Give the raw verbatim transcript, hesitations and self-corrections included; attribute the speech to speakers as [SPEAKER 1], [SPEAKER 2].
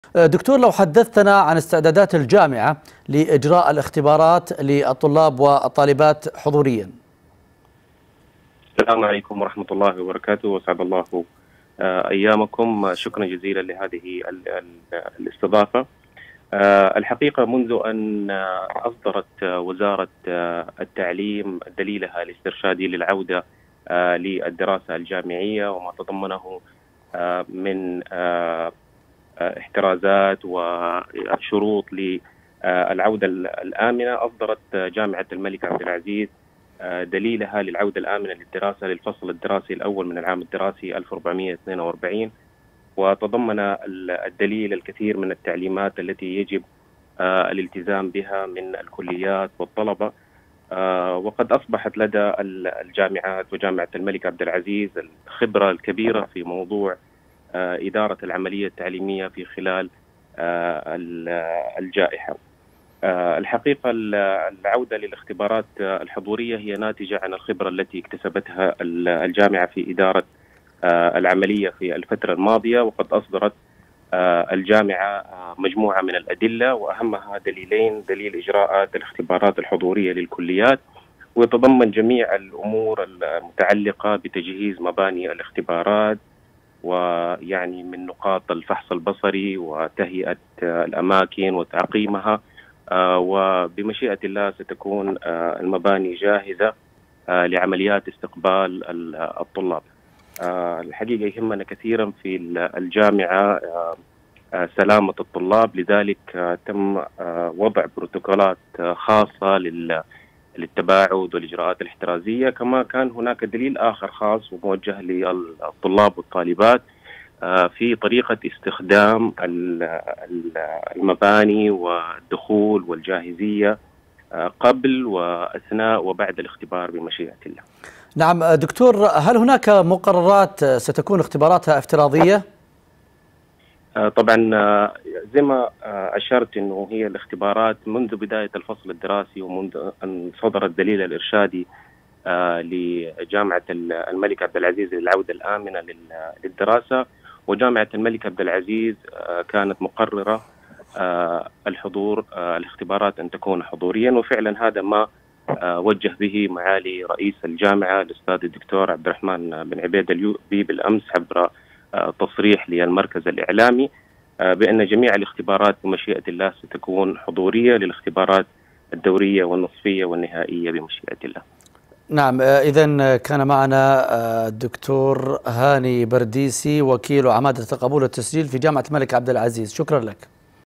[SPEAKER 1] دكتور، لو حدثتنا عن استعدادات الجامعة لإجراء الاختبارات للطلاب والطالبات حضوريا.
[SPEAKER 2] السلام عليكم ورحمة الله وبركاته، وسعد الله أيامكم. شكرا جزيلا لهذه الاستضافة. الحقيقة منذ أن أصدرت وزارة التعليم دليلها الاسترشادي للعودة للدراسة الجامعية وما تضمنه من احترازات وشروط للعودة الآمنة، أصدرت جامعة الملك عبد العزيز دليلها للعودة الآمنة للدراسة للفصل الدراسي الأول من العام الدراسي ألف وأربعمئة واثنين وأربعين، وتضمن الدليل الكثير من التعليمات التي يجب الالتزام بها من الكليات والطلبة. وقد أصبحت لدى الجامعات وجامعة الملك عبد العزيز الخبرة الكبيرة في موضوع إدارة العملية التعليمية في خلال الجائحة. الحقيقة العودة للاختبارات الحضورية هي ناتجة عن الخبرة التي اكتسبتها الجامعة في إدارة العملية في الفترة الماضية، وقد أصدرت الجامعة مجموعة من الأدلة، وأهمها دليلين: دليل إجراءات الاختبارات الحضورية للكليات، ويتضمن جميع الأمور المتعلقة بتجهيز مباني الاختبارات، ويعني من نقاط الفحص البصري وتهيئة الأماكن وتعقيمها. وبمشيئة الله ستكون المباني جاهزة لعمليات استقبال الطلاب. الحقيقة يهمنا كثيرا في الجامعة سلامة الطلاب، لذلك تم وضع بروتوكولات خاصة للتباعد والإجراءات الاحترازية. كما كان هناك دليل آخر خاص وموجه للطلاب والطالبات في طريقة استخدام المباني والدخول والجاهزية قبل وأثناء وبعد الاختبار بمشيئة الله.
[SPEAKER 1] نعم دكتور، هل هناك مقررات ستكون اختباراتها افتراضية؟
[SPEAKER 2] طبعا زي ما أشرت أنه هي الاختبارات منذ بداية الفصل الدراسي، ومنذ أن صدر الدليل الإرشادي لجامعة الملك عبد العزيز للعودة الآمنة للدراسة، وجامعة الملك عبد العزيز كانت مقررة الحضور الاختبارات أن تكون حضوريا، وفعلا هذا ما وجه به معالي رئيس الجامعة الأستاذ الدكتور عبد الرحمن بن عبيد اليوبي بالأمس عبر تصريح للمركز الإعلامي بأن جميع الاختبارات بمشيئة الله ستكون حضورية للاختبارات الدورية والنصفية والنهائية بمشيئة الله.
[SPEAKER 1] نعم، إذن كان معنا الدكتور هاني برديسي، وكيل عمادة القبول والتسجيل في جامعة الملك عبد العزيز. شكرا لك.